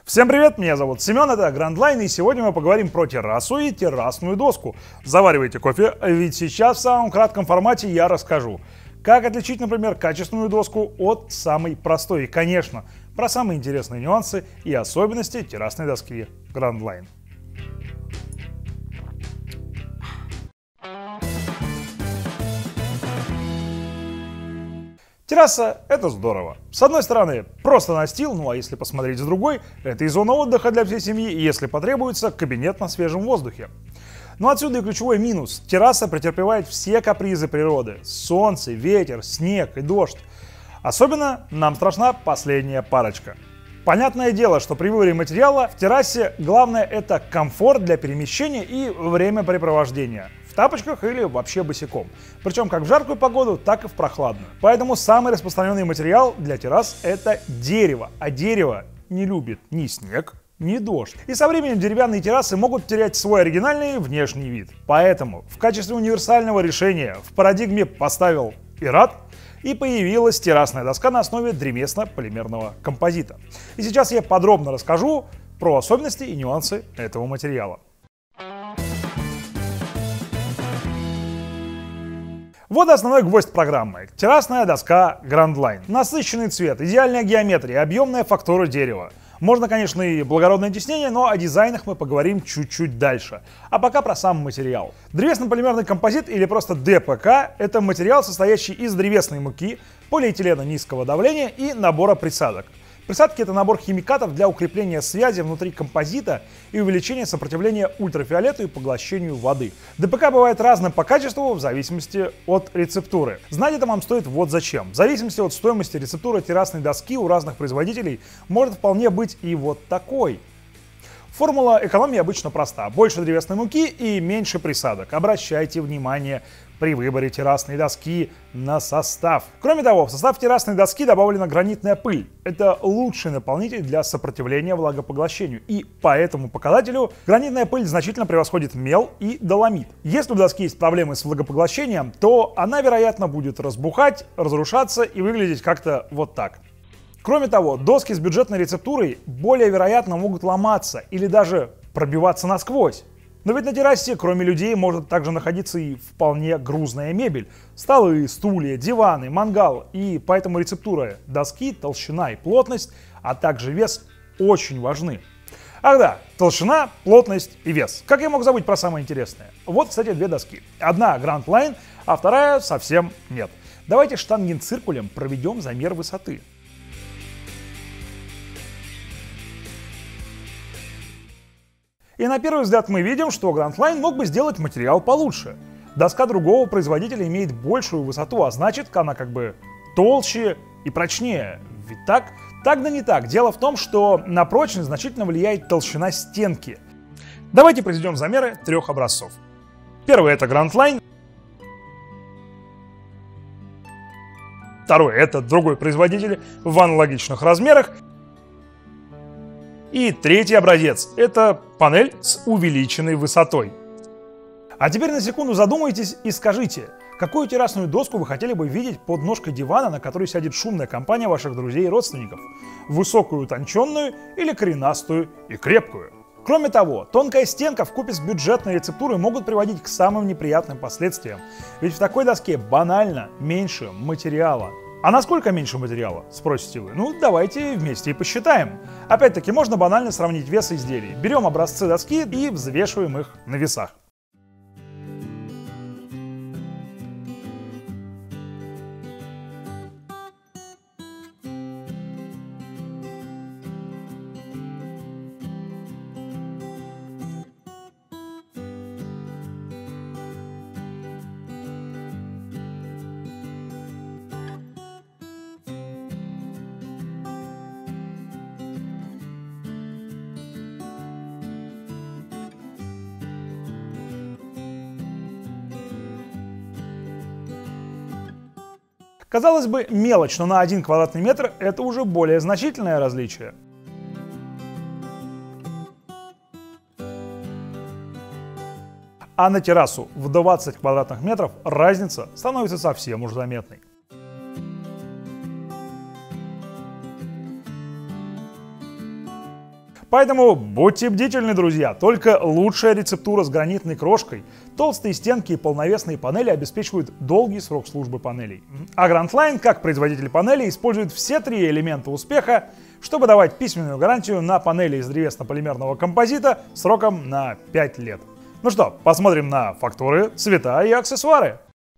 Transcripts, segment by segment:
Всем привет, меня зовут Семен, это Grand Line, и сегодня мы поговорим про террасу и террасную доску. Заваривайте кофе, ведь сейчас в самом кратком формате я расскажу, как отличить, например, качественную доску от самой простой. И, конечно, про самые интересные нюансы и особенности террасной доски Grand Line. Терраса – это здорово. С одной стороны, просто настил, ну а если посмотреть с другой, это и зона отдыха для всей семьи, и если потребуется, кабинет на свежем воздухе. Но отсюда и ключевой минус. Терраса претерпевает все капризы природы. Солнце, ветер, снег и дождь. Особенно нам страшна последняя парочка. Понятное дело, что при выборе материала в террасе главное – это комфорт для перемещения и времяпрепровождения. В тапочках или вообще босиком. Причем как в жаркую погоду, так и в прохладную. Поэтому самый распространенный материал для террас – это дерево. А дерево не любит ни снег, ни дождь. И со временем деревянные террасы могут терять свой оригинальный внешний вид. Поэтому в качестве универсального решения в парадигме поставил ИРАД, и появилась террасная доска на основе древесно-полимерного композита. И сейчас я подробно расскажу про особенности и нюансы этого материала. Вот основной гвоздь программы. Террасная доска Grand Line. Насыщенный цвет, идеальная геометрия, объемная фактура дерева. Можно, конечно, и благородное тиснение, но о дизайнах мы поговорим чуть-чуть дальше. А пока про сам материал. Древесно-полимерный композит или просто ДПК – это материал, состоящий из древесной муки, полиэтилена низкого давления и набора присадок. Присадки – это набор химикатов для укрепления связи внутри композита и увеличения сопротивления ультрафиолету и поглощению воды. ДПК бывает разным по качеству в зависимости от рецептуры. Знать это вам стоит вот зачем. В зависимости от стоимости рецептуры террасной доски у разных производителей может вполне быть и вот такой. Формула экономии обычно проста. Больше древесной муки и меньше присадок. Обращайте внимание при выборе террасной доски на состав. Кроме того, в состав террасной доски добавлена гранитная пыль. Это лучший наполнитель для сопротивления влагопоглощению. И по этому показателю гранитная пыль значительно превосходит мел и доломит. Если у доски есть проблемы с влагопоглощением, то она, вероятно, будет разбухать, разрушаться и выглядеть как-то вот так. Кроме того, доски с бюджетной рецептурой более вероятно могут ломаться или даже пробиваться насквозь. Но ведь на террасе, кроме людей, может также находиться и вполне грузная мебель. Столы, стулья, диваны, мангал. И поэтому рецептура доски, толщина и плотность, а также вес очень важны. Ах да, толщина, плотность и вес. Как я мог забыть про самое интересное? Вот, кстати, две доски. Одна Grand Line, а вторая совсем нет. Давайте штангенциркулем проведем замер высоты. И на первый взгляд мы видим, что Grand Line мог бы сделать материал получше. Доска другого производителя имеет большую высоту, а значит, она как бы толще и прочнее. Ведь так? Так да не так. Дело в том, что на прочность значительно влияет толщина стенки. Давайте произведем замеры трех образцов. Первый — это Grand Line. Второй — это другой производитель в аналогичных размерах. И третий образец – это панель с увеличенной высотой. А теперь на секунду задумайтесь и скажите, какую террасную доску вы хотели бы видеть под ножкой дивана, на которой сядет шумная компания ваших друзей и родственников? Высокую, утонченную или коренастую и крепкую? Кроме того, тонкая стенка вкупе с бюджетной рецептурой могут приводить к самым неприятным последствиям. Ведь в такой доске банально меньше материала. А насколько меньше материала, спросите вы? Ну, давайте вместе и посчитаем. Опять-таки, можно банально сравнить вес изделий. Берем образцы доски и взвешиваем их на весах. Казалось бы, мелочь, но на 1 квадратный метр это уже более значительное различие. А на террасу в 20 квадратных метров разница становится совсем уж заметной. Поэтому будьте бдительны, друзья. Только лучшая рецептура с гранитной крошкой, толстые стенки и полновесные панели обеспечивают долгий срок службы панелей. А Grand Line, как производитель панелей, использует все три элемента успеха, чтобы давать письменную гарантию на панели из древесно-полимерного композита сроком на 5 лет. Ну что, посмотрим на фактуры, цвета и аксессуары.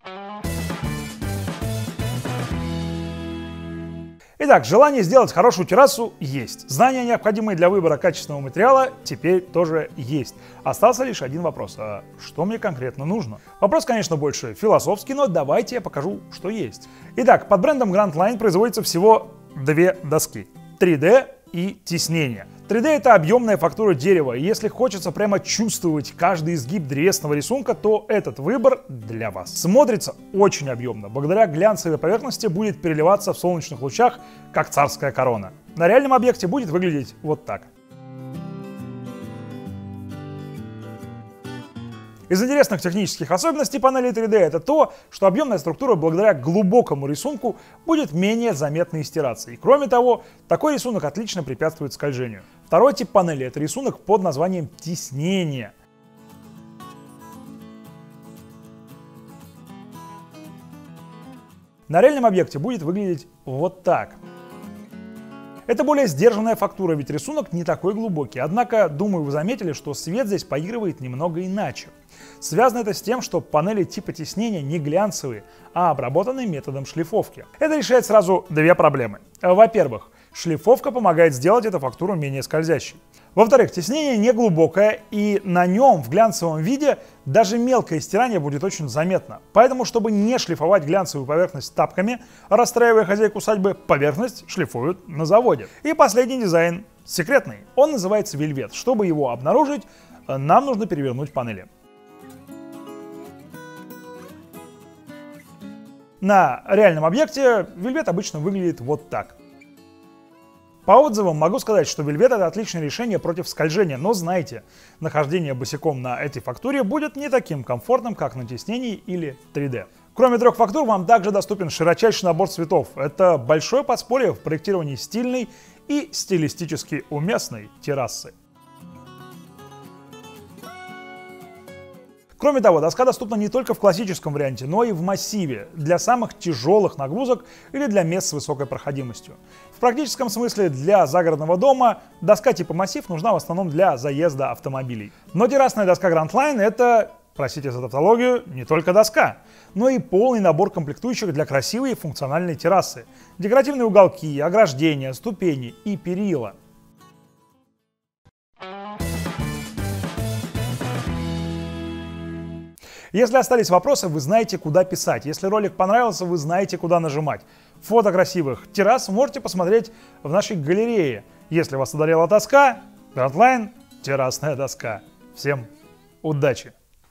Итак, желание сделать хорошую террасу есть. Знания, необходимые для выбора качественного материала, теперь тоже есть. Остался лишь один вопрос. А что мне конкретно нужно? Вопрос, конечно, больше философский, но давайте я покажу, что есть. Итак, под брендом Grand Line производится всего две доски. 3D и тиснение. 3D — это объемная фактура дерева, и если хочется прямо чувствовать каждый изгиб древесного рисунка, то этот выбор для вас. Смотрится очень объемно, благодаря глянцевой поверхности будет переливаться в солнечных лучах, как царская корона. На реальном объекте будет выглядеть вот так. Из интересных технических особенностей панели 3D это то, что объемная структура благодаря глубокому рисунку будет менее заметно стираться. И кроме того, такой рисунок отлично препятствует скольжению. Второй тип панели — это рисунок под названием тиснение. На реальном объекте будет выглядеть вот так. Это более сдержанная фактура, ведь рисунок не такой глубокий. Однако, думаю, вы заметили, что свет здесь поигрывает немного иначе. Связано это с тем, что панели типа тиснения не глянцевые, а обработаны методом шлифовки. Это решает сразу две проблемы. Во-первых, шлифовка помогает сделать эту фактуру менее скользящей. Во-вторых, тиснение не глубокое, и на нем в глянцевом виде даже мелкое стирание будет очень заметно. Поэтому, чтобы не шлифовать глянцевую поверхность тапками, расстраивая хозяйку усадьбы, поверхность шлифуют на заводе. И последний дизайн секретный. Он называется Velvet. Чтобы его обнаружить, нам нужно перевернуть панели. На реальном объекте Velvet обычно выглядит вот так. По отзывам могу сказать, что Velvet — это отличное решение против скольжения, но знайте, нахождение босиком на этой фактуре будет не таким комфортным, как на тиснении или 3D. Кроме трех фактур, вам также доступен широчайший набор цветов. Это большое подспорье в проектировании стильной и стилистически уместной террасы. Кроме того, доска доступна не только в классическом варианте, но и в массиве для самых тяжелых нагрузок или для мест с высокой проходимостью. В практическом смысле для загородного дома доска типа массив нужна в основном для заезда автомобилей. Но террасная доска Grand Line — это, простите за тавтологию, не только доска, но и полный набор комплектующих для красивой и функциональной террасы. Декоративные уголки, ограждения, ступени и перила. Если остались вопросы, вы знаете, куда писать. Если ролик понравился, вы знаете, куда нажимать. Фото красивых террас можете посмотреть в нашей галерее. Если вас одолела тоска, Grand Line — террасная доска. Всем удачи!